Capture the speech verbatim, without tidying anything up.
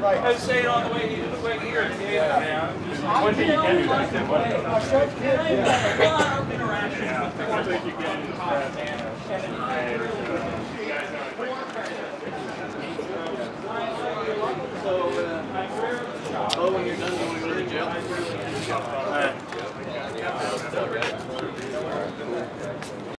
I was saying on the way here, the way here, it's yeah. One thing you can do is that one interaction. One thing you can do is So, uh, oh, when you're done, you want to go to the jail? Uh,